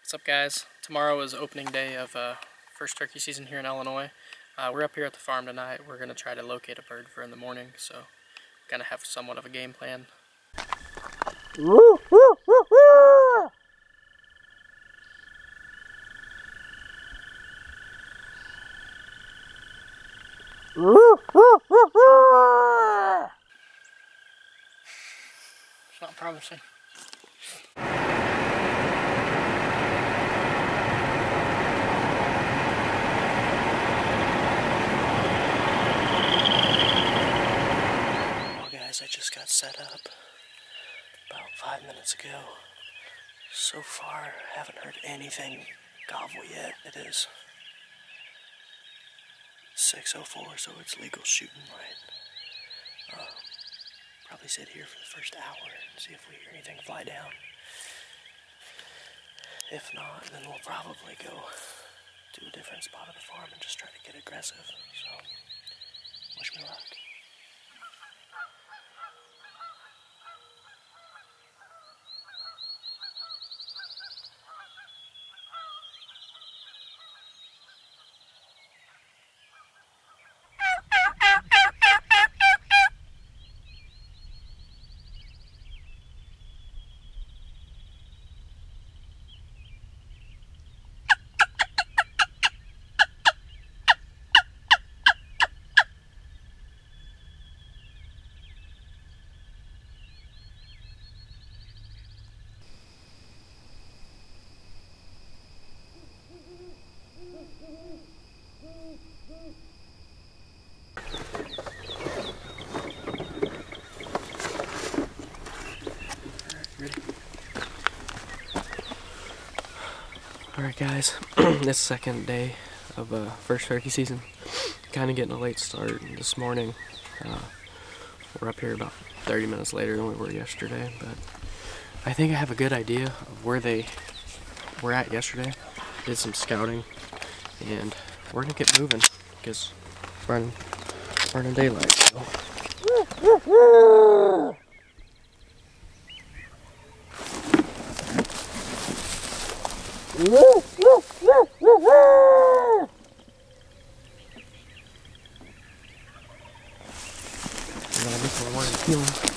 What's up, guys? Tomorrow is opening day of first turkey season here in Illinois. We're up here at the farm tonight. We're going to try to locate a bird for in the morning, so going to have somewhat of a game plan. Woo, woo, woo, woo. Woo, woo, woo, woo. It's not promising. Well, guys, I just got set up about 5 minutes ago. So far, I haven't heard anything gobble yet. It is 6:04, so it's legal shooting, right? Probably sit here for the first hour and see if we hear anything fly down. If not, then we'll probably go to a different spot of the farm and just try to get aggressive. So, wish me luck. Alright, guys, this second day of first turkey season. Kind of getting a late start this morning. We're up here about 30 minutes later than we were yesterday, but I think I have a good idea of where they were at yesterday. Did some scouting, and we're gonna get moving because we're in daylight. So. Woo, woo, woo, woo, woo. This one I wanted to kill him.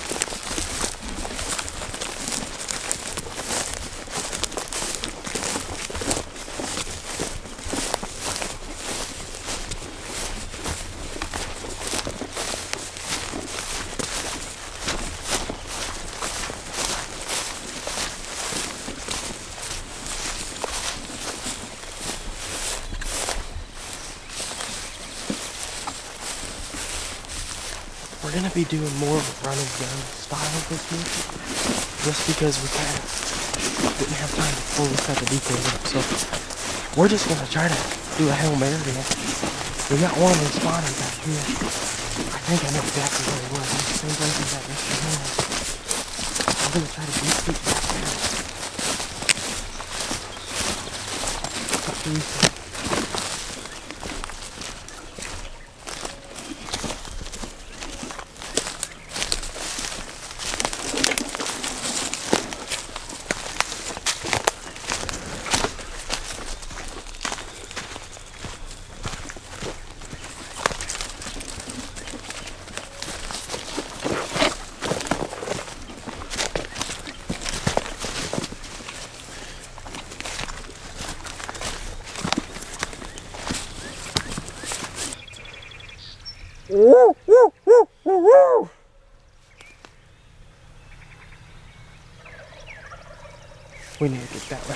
We're gonna be doing more of a run and gun style this week, just because we kind of didn't have time to fully cut the details up. So we're just gonna try to do a Hail Mary. We got one of the spawners back here. I think I know exactly where he was. He's the same place as that Mr. Hands. I'm gonna try to beat back there. Cut through. Woo, woo, woo, woo, woo. We need to get that way.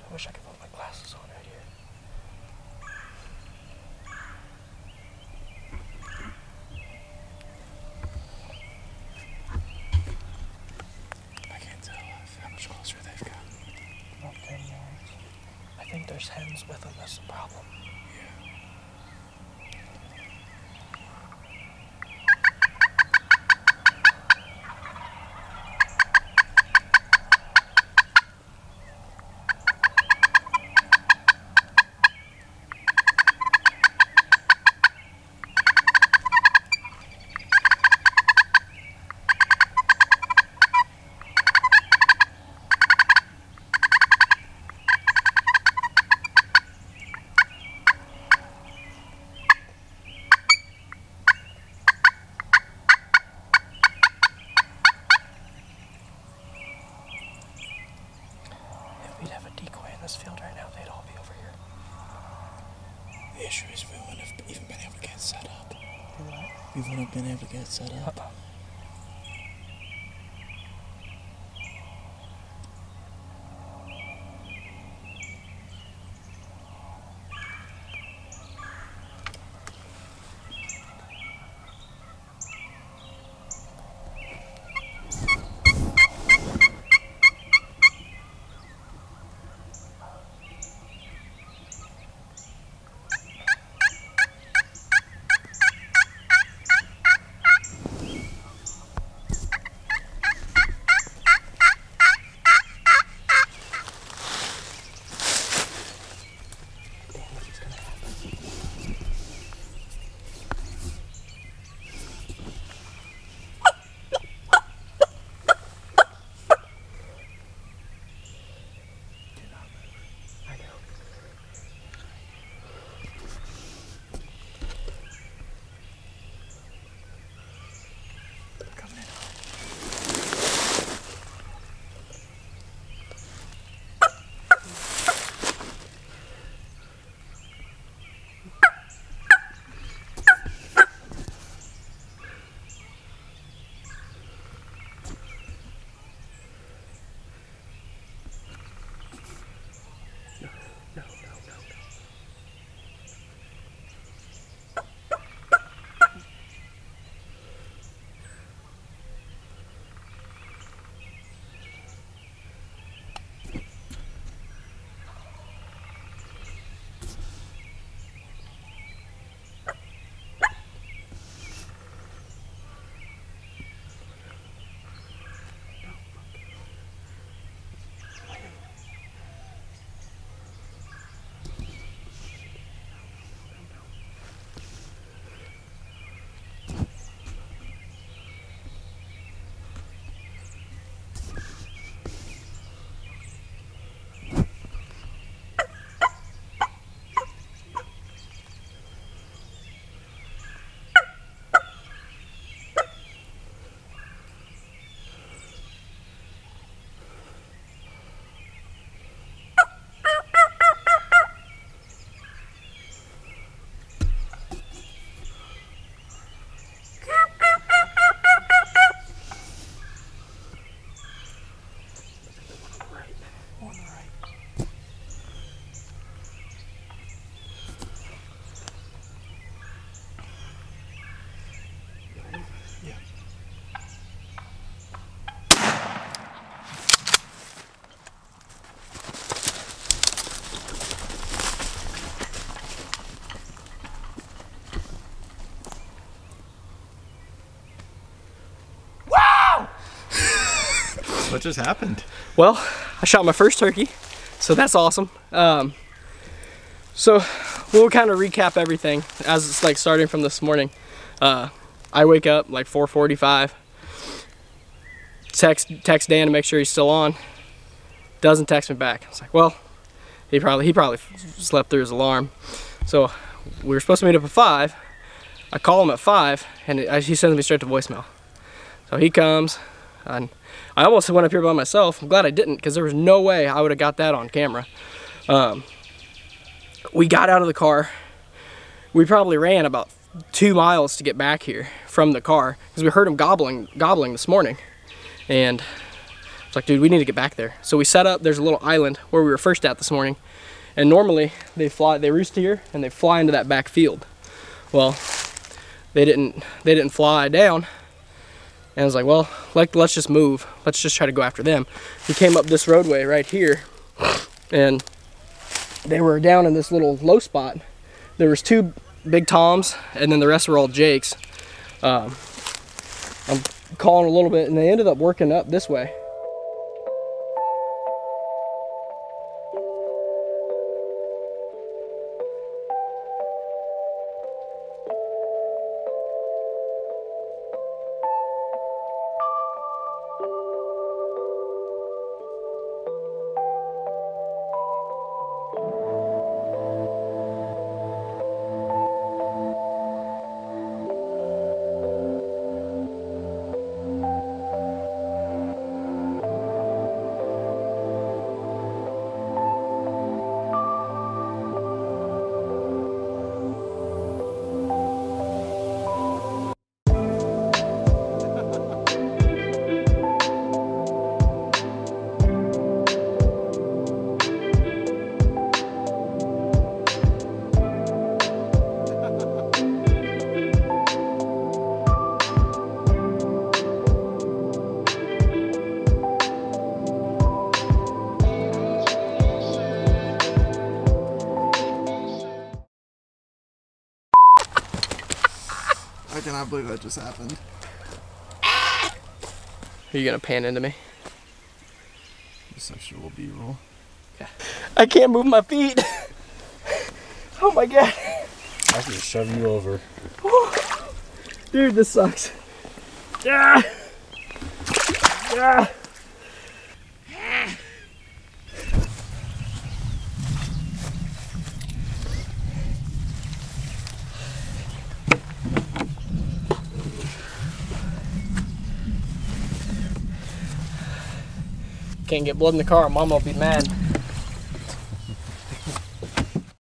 I wish I could put my glasses on right here. I can't tell how much closer they've got. About 10 yards. I think there's hens with them, that's the problem. We'd have a decoy in this field right now, they'd all be over here. The issue is we wouldn't have even been able to get it set up. We wouldn't have been able to get it set up. What just happened? Well, I shot my first turkey, so that's awesome. So we'll kind of recap everything as it's like starting from this morning. I wake up like 4:45, text Dan to make sure he's still on. Doesn't text me back. I was like, well, he probably slept through his alarm. So we were supposed to meet up at 5. I call him at 5, and he sends me straight to voicemail. So he comes, and I almost went up here by myself. I'm glad I didn't, because there was no way I would have got that on camera. We got out of the car. We probably ran about 2 miles to get back here from the car, because we heard him gobbling this morning. And It's like, dude, we need to get back there. So we set up, there's a little island where we were first at this morning. And normally they roost here and they fly into that back field. Well, they didn't fly down. And I was like, well, let's just move. Let's just try to go after them. We came up this roadway right here, and they were down in this little low spot. There was 2 big toms, and then the rest were all jakes. I'm calling a little bit, and they ended up working up this way. I cannot believe that just happened. Are you gonna pan into me? Sexual B-roll. I can't move my feet. Oh my god. I can just shove you over. Dude, this sucks. Yeah. Yeah. Can't get blood in the car, Mama will be mad.